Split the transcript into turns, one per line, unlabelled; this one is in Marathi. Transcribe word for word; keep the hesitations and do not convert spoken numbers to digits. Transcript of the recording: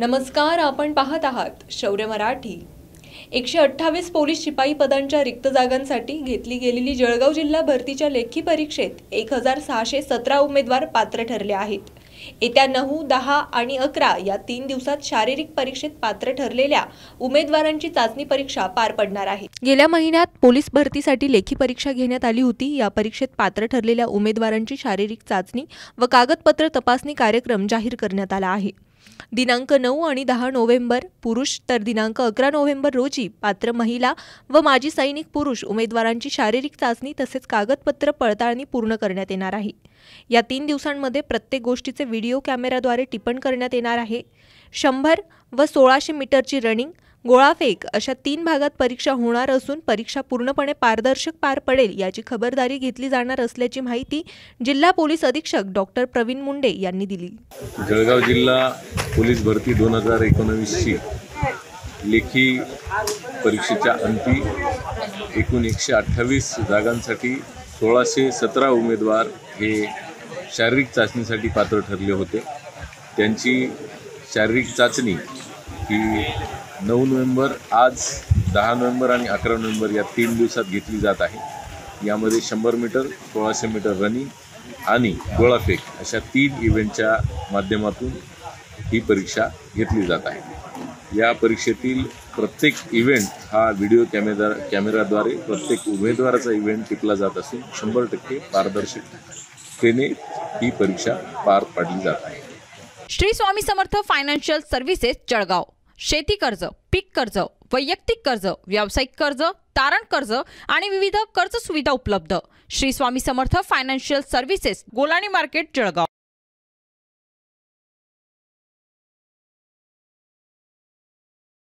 नमस्कार, आपण पाहत आहात शौर्य मराठी। एकशे अठ्ठावीस पोलीस शिपाई पदांच्या रिक्त जागांसाठी घेतली गेलेली जळगाव जिल्हा भरतीच्या लेखी परीक्षेत एक हजार सहाशे सतरा उमेदवार पात्र ठरले आहेत। येत्या नऊ, दहा आणि अकरा या तीन दिवसात शारीरिक परीक्षेत पात्र ठरलेल्या उमेदवारांची चाचणी परीक्षा पार पडणार आहे। गेल्या महिन्यात पोलीस भरतीसाठी लेखी परीक्षा घेण्यात आली होती। या परीक्षेत पात्र ठरलेल्या उमेदवारांची शारीरिक चाचणी व कागदपत्र तपासणी कार्यक्रम जाहीर करण्यात आला आहे। दिनांक नऊ आणि दहा नोव्हेंबर पुरुष तर दिनांक अकरा नोव्हेंबर रोजी पात्र महिला व माजी सैनिक पुरुष उमेदवारांची शारीरिक चाचणी तसेच कागदपत्र पडताळणी पूर्ण करण्यात येणार आहे। या तीन दिवसांमध्ये प्रत्येक गोष्टीचे व्हिडिओ कॅमेराद्वारे टिप्पण करण्यात येणार आहे। शंभर व सोळाशे मीटरची रनिंग, गोळाफेक अशा तीन भागात परीक्षा होणार असून परीक्षा पूर्णपणे पारदर्शक पार पडेल याची खबरदारी घेतली जाणार असल्याची माहिती जिल्हा पोलीस अधीक्षक डॉक्टर प्रवीण मुंडे यांनी दिली।
जळगाव जिल्हा पोलीस भरती दोन हजार एकोणवीस ची लेखी परीक्षेच्या अंती एकूण एकशे अठ्ठावीस जागांसाठी सोळाशे सतरा उमेदवार हे शारीरिक चाचणीसाठी पात्र ठरले होते। त्यांची शारीरिक चाचणी ही नऊ नोव्हेंबर, आज दहा नोव्हेंबर आणि अकरा नोव्हेंबर या तीन दिवसात घेतली जात आहे। यामध्ये शंभर मीटर, सोळाशे मीटर रनिंग आणि गोळाफेक अशा तीन इव्हेंटच्या माध्यमातून ही परीक्षा घेतली जात आहे। या परीक्षेतील प्रत्येक इव्हेंट हा व्हिडिओ कॅमेरा कॅमेराद्वारे प्रत्येक उमेदवाराचा इव्हेंट टिपला जात असून शंभर टक्के पारदर्शकतेने ही परीक्षा पार पाडली जात आहे।
Shri Swami Samarth financial services Jalgaon. शेती कर्ज, पीक कर्ज, वैयक्तिक कर्ज, व्यावसायिक कर्ज, तारण कर्ज आणि विविध कर्ज सुविधा उपलब्ध। Shri Swami Samarth financial services, Golani market, Jalgaon.